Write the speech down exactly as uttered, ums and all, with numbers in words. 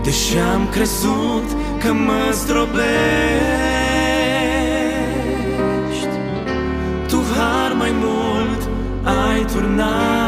deși am crezut că mă zdrobești. Tu har mai mult ai turnat